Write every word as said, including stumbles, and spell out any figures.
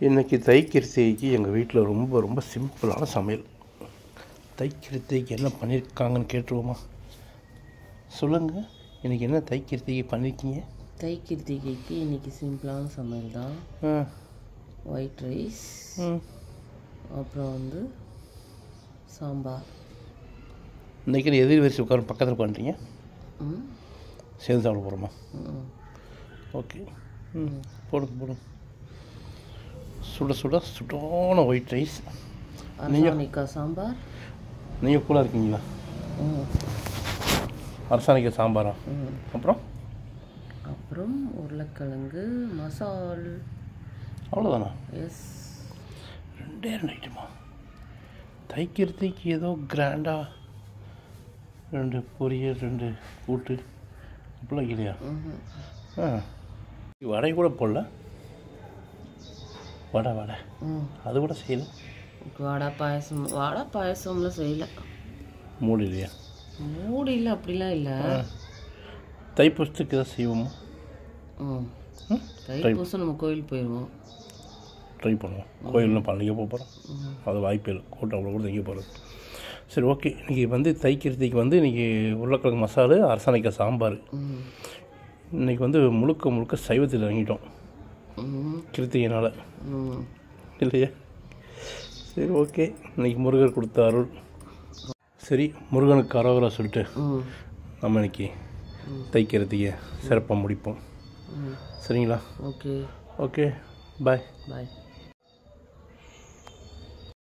இன்றைக்கி தைக்கிருத்திகைக்கு எங்கள் வீட்டில் ரொம்ப ரொம்ப சிம்பிளான சமையல். தைக்கிருத்திகைக்கு என்ன பண்ணியிருக்காங்கன்னு கேட்டுருவோமா? சொல்லுங்கள், இன்றைக்கி என்ன தைக்கிருத்திகை பண்ணியிருக்கீங்க? தைக்கிருத்திகைக்கு இன்றைக்கி சிம்பிளான சமையல் தான். ஒயிட் ரைஸ், அப்புறம் வந்து சாம்பார். இன்றைக்கி எதிர் வரிசை உட்கார பக்கத்தில் உட்காந்துட்டீங்க, சேர்ந்து சாப்பிட போகிறோமா? ஓகே, ம் போடுங்க போடுங்க. சுட சுட சுடான ஒயிட் ரைஸ். அரசாணிக்காய் சாம்பார். நீங்கள் கூட இருக்கீங்களா? அரசாணிக்காய் சாம்பாரா? அப்புறம் அப்புறம் உருளைக்கிழங்கு மசால். அவ்வளோதானா? எஸ், ரெண்டே ரெண்டு ஐட்டமா? தைக்கிறதுக்கு ஏதோ கிராண்டாக ரெண்டு பொரியல் ரெண்டு கூட்டு அப்படிலாம் இல்லையா? ஆ, வடை கூட போடல. வடை வடை அது கூட செய்யலை. வடை பாயசம் வடை பாயசம்லாம் செய்யலை. மூடி இல்லையா? மூடி இல்லை, அப்படிலாம் இல்லை. தைப்பூசத்துக்கு எதாவது செய்வோமா? ம் தைப்பூசம் நம்ம கோயில் போயிடுவோம், ட்ரை பண்ணுவோம். கோயிலெலாம் பழனிக்க போக போகிறோம், அது வாய்ப்பு இல்லை. கூட்டம் அவ்வளோ கூட தங்கி போகிறது. சரி, ஓகே. இன்றைக்கி வந்து தைக்கிறதுக்கு வந்து இன்றைக்கி உருளைக்கிழங்கு மசாலு, அரசாணிக்காய் சாம்பார். இன்றைக்கி வந்து முழுக்க முழுக்க சைவத்தில் இறங்கிட்டோம் கிருத்திகைனால், இல்லையா? சரி, ஓகே. இன்றைக்கி முருகர் கொடுத்த அருள். சரி, முருகனுக்கு அரோகரா சொல்லிட்டு நம்ம இன்றைக்கி தைக்கிறதுக்கு சிறப்பாக முடிப்போம். சரிங்களா? ஓகே ஓகே, பாய் பாய்.